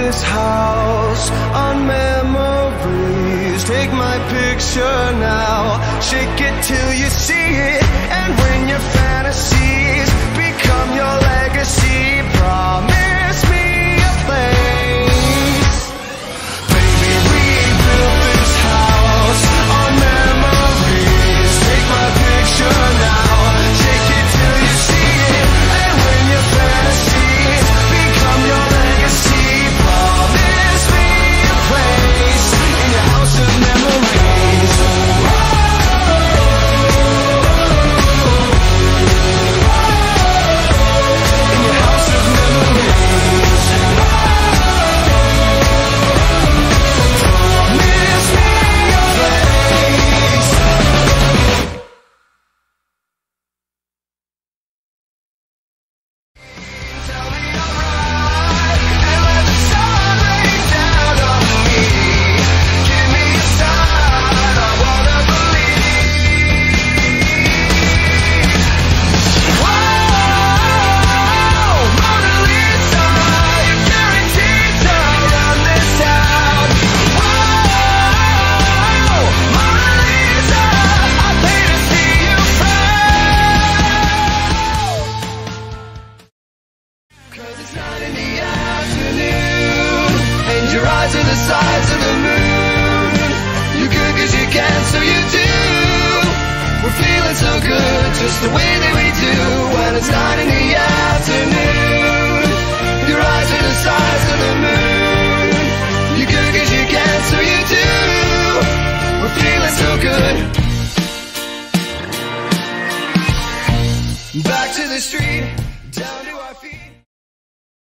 this house on memories. Take my picture now, shake it till you see it. And when your fantasies become your legacy, promise me a place. Baby, we built this house on memories. Take my picture now, shake it till you see it. And when your fantasies become your legacy, promise me a place in your house of memories. In your house of memories. Promise me a place. Tell me I'm right, and let the sun rain down on me. Give me a sign, I wanna believe. Whoa, Mona Lisa, you're guaranteed to run this town. Whoa, Mona Lisa, I pay to see you frown. 'Cause it's 9 in the afternoon, and your eyes are the sides of the moon. You could 'cause you can, so you do. We're feeling so good, just the way that we do when it's 9 in the afternoon.